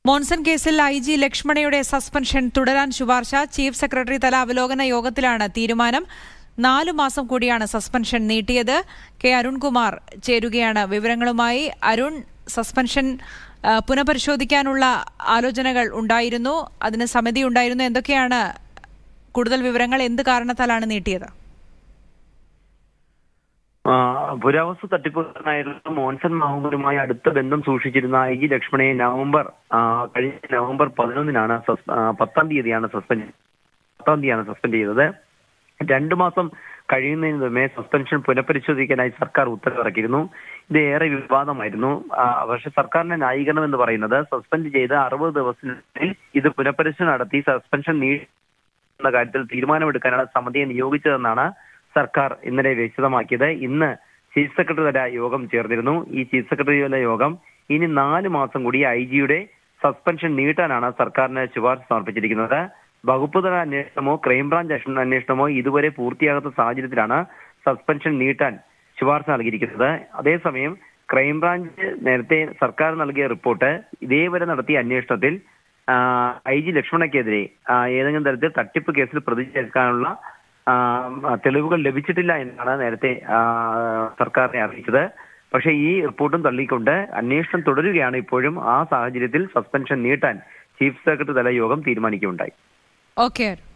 മോൺസൺ കേസിൽ IG ലക്ഷ്മണയുടെ suspension തുടരാൻ ശുപാർശ. ചീഫ് സെക്രട്ടറി തല അവലോകന യോഗത്തിലാണ് തീരുമാനം. 4 മാസം കൂടിയാണ് സസ്പെൻഷൻ നീട്ടിയത്. കെ അരുൺകുമാർ ചേരുകയാണ് വിവരങ്ങളുമായി. അരുൺ, സസ്പെൻഷൻ പുനഃപരിശോധിക്കാനുള്ള ആലോചനകൾ ഉണ്ടായിരുന്നു, അതിന് സമിതി ഉണ്ടായിരുന്നു. എന്തൊക്കെയാണ് കൂടുതൽ വിവരങ്ങൾ? എന്ത് കാരണത്താലാണ് നീട്ടിയത്? പുരാവസ്തു തട്ടിപ്പുകാരനായിരുന്ന മോൻസൺ മാവുങ്കലുമായി അടുത്ത ബന്ധം സൂക്ഷിച്ചിരുന്ന IG ലക്ഷ്മണയെ കഴിഞ്ഞ നവംബർ 11-നാണ് 10-ാം തീയതിയാണ് സസ്പെൻഡ് ചെയ്തത്. 2 മാസം കഴിയുന്നതിന് മുമ്പേ സസ്പെൻഷൻ പുനഃപരിശോധിക്കാനായി സർക്കാർ ഉത്തരവിറക്കിയിരുന്നു. ഇത് ഏറെ വിവാദമായിരുന്നു. പക്ഷെ സർക്കാരിന്റെ ന്യായീകരണം എന്ന് പറയുന്നത് സസ്പെൻഡ് ചെയ്ത് 60 ദിവസത്തിനുള്ളിൽ ഇത് പുനഃപരിശോധന നടത്തി സസ്പെൻഷൻ നീട്ടുന്ന കാര്യത്തിൽ തീരുമാനമെടുക്കാനാണ് സമിതിയെ നിയോഗിച്ചതെന്നാണ് സർക്കാർ ഇന്നലെ വിശദമാക്കിയത്. ഇന്ന് ചീഫ് സെക്രട്ടറി തല യോഗം ചേർന്നിരുന്നു. ഈ ചീഫ് സെക്രട്ടറി തല യോഗം ഇനി 4 മാസം കൂടി IG-യുടെ സസ്പെൻഷൻ നീട്ടാനാണ് സർക്കാരിന് ശുപാർശ സമർപ്പിച്ചിരിക്കുന്നത്. വകുപ്പ് തല അന്വേഷണമോ ക്രൈംബ്രാഞ്ച് അന്വേഷണമോ ഇതുവരെ പൂർത്തിയാകാത്ത സാഹചര്യത്തിലാണ് സസ്പെൻഷൻ നീട്ടാൻ ശുപാർശ നൽകിയിരിക്കുന്നത്. അതേസമയം ക്രൈംബ്രാഞ്ച് നേരത്തെ സർക്കാർ നൽകിയ റിപ്പോർട്ട് ഇതേവരെ നടത്തിയ അന്വേഷണത്തിൽ IG ലക്ഷ്മണയ്ക്കെതിരെ ഏതെങ്കിലും തരത്തിൽ തട്ടിപ്പ് കേസിൽ പ്രതി ചേർക്കാനുള്ള തെളിവുകൾ ലഭിച്ചിട്ടില്ല എന്നാണ് നേരത്തെ സർക്കാരിനെ അറിയിച്ചത്. പക്ഷേ ഈ റിപ്പോർട്ടും തള്ളിക്കൊണ്ട് അന്വേഷണം തുടരുകയാണ് ഇപ്പോഴും. ആ സാഹചര്യത്തിൽ സസ്പെൻഷൻ നീട്ടാൻ ചീഫ് സെക്രട്ടറി തല യോഗം തീരുമാനിക്കുകയുണ്ടായി. ഓക്കെ.